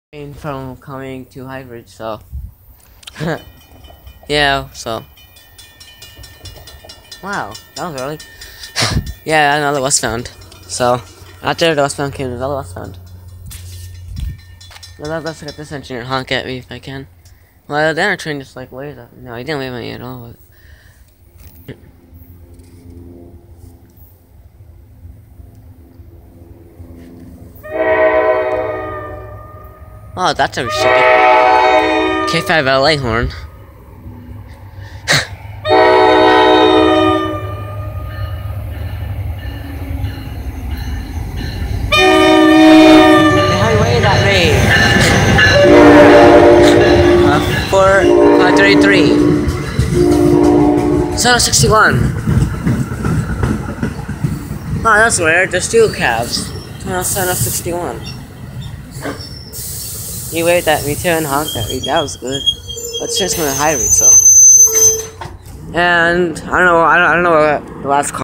From coming to hybrid, so yeah, so wow, that was early. Yeah, another was found. So after the was found came another was found. Well, let's get this engineer honk at me if I can. Well, then our train just like waved at me. No, he didn't wave at me at all. Oh, that's a shitty K5la horn. Hey, wave at me. 533. Son of 61. Oh, that's weird. There's two cabs. Son of 61. He waved at me too and honked at me. That was good. But since we're in high rate, so. And I don't know what the last call.